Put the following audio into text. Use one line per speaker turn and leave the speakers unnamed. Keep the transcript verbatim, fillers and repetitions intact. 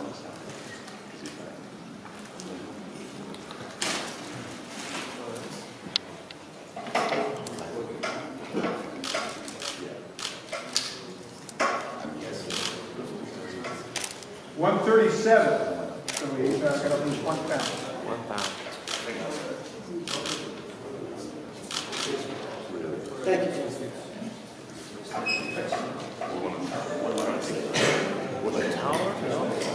one thirty-seven. So we uh, got to lose one pound.
One pound.
Thank you.
With a tower?